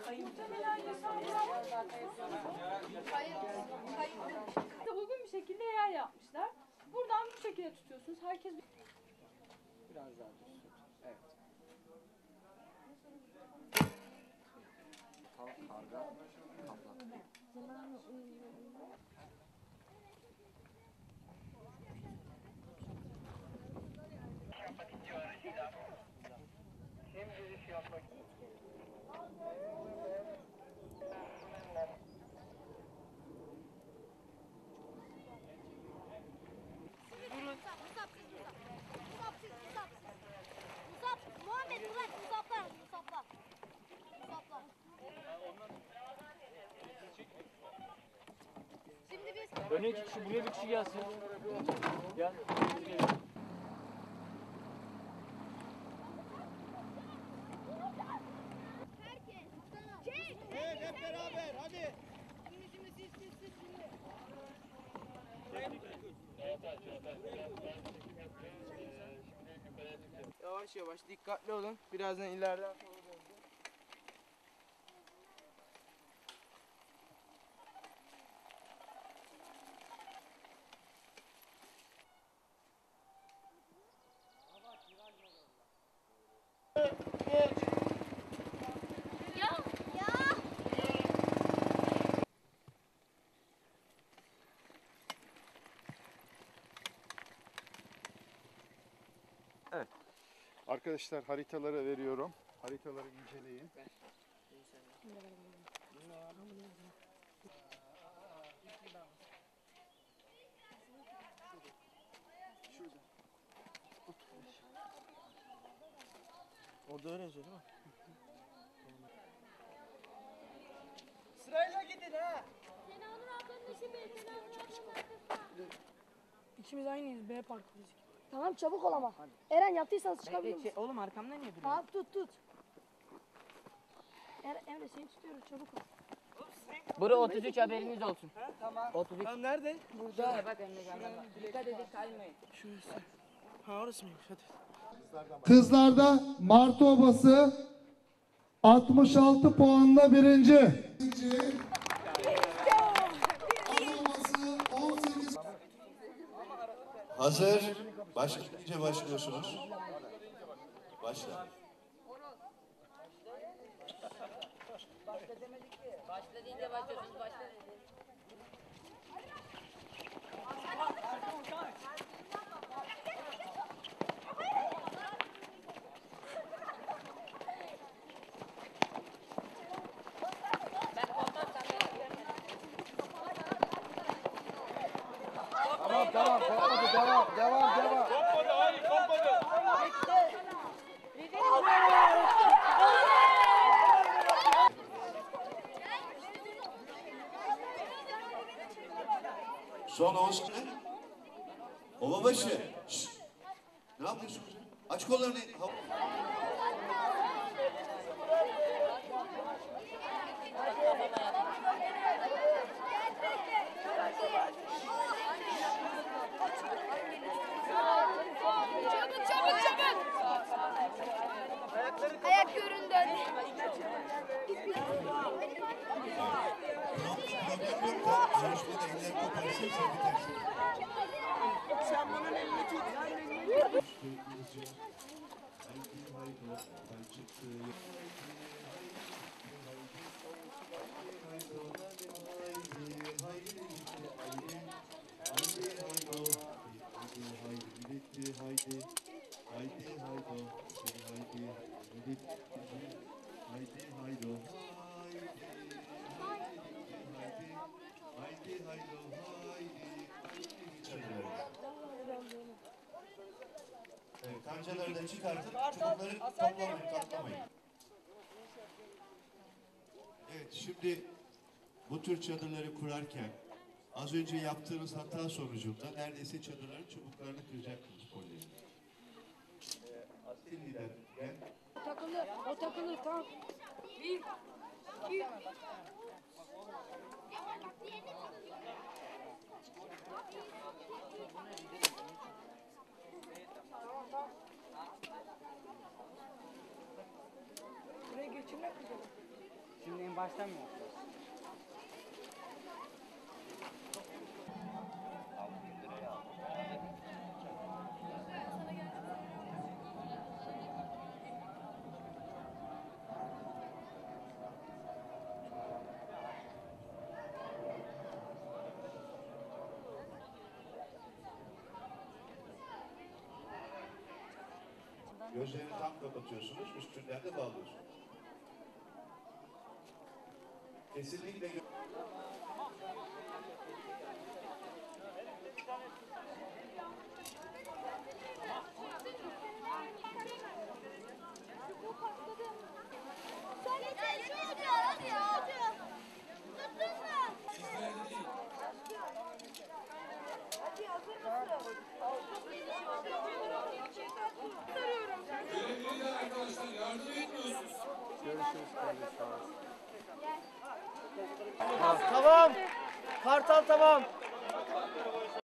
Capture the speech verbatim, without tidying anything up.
Muhtemelen insanlar uygun bir şekilde yer yapmışlar. Buradan bu şekilde tutuyorsunuz. Herkes biraz daha düz tut. Evet. Tavuk karga kaplan. Öne iki kişi, buraya bir kişi gelsin. Gel. Evet, hep beraber, hadi. Yavaş yavaş, dikkatli olun. Birazdan ileriden sola döneceğiz. Evet. Arkadaşlar haritaları veriyorum. Haritaları inceleyin. Orada öyle yazıyor değil mi? Sırayla gidin ha. Senanur ablanın işi be, Senanur ablanın arkasında. İkimiz aynıyız. B parkındayız. Tamam çabuk ol ama. Eren yaptıysanız çıkabilir misin? Oğlum arkamda niye duruyorsun? Tamam tut tut. Er, Emre seni tutuyoruz çabuk ol. Bura otuz üç haberiniz olsun. Tamam. otuz üç. Tamam nerede? Burada. Şöyle bak Emre Can'dan. Dikkat edin kaymayın. Şurası. Ha orası mıymış? Hadi. Kızlarda Martı Obası altmış altı puanla birinci. Hazır. Başlayınca başlıyorsunuz. Başla. Başla deyince başlıyorsunuz. Başla. Tamam tamam. Kopmadı. Devam. Devam. Devam. Kopmadı, hayır kopmadı. Son on sene. Ovabaşı. Şşt. Ne yapıyorsunuz? Aç kollarını. Çabuk çabuk çabuk. Ayak göründü. Yarışmada eller koparsa Sen bunun elini tut. Evet, kancaları da çıkartın, çubukları toplamayın, katlamayın. Evet, şimdi bu tür çadırları kurarken az önce yaptığınız hata sonucunda neredeyse çadırların çubuklarını kıracaktınız kolyeyi. Asil lider, gel. Takılır. O takılır tamam. Bir. İki. Şimdi Kaçtan mı yapacağız? Gözlerini tam kapatıyorsunuz, üstünden de bağlıyorsunuz. Kesinlikle gö- Hadi ya. Tuttun mu? Görüşürüz kardeş. Sağ olasın. Tamam. Kartal tamam.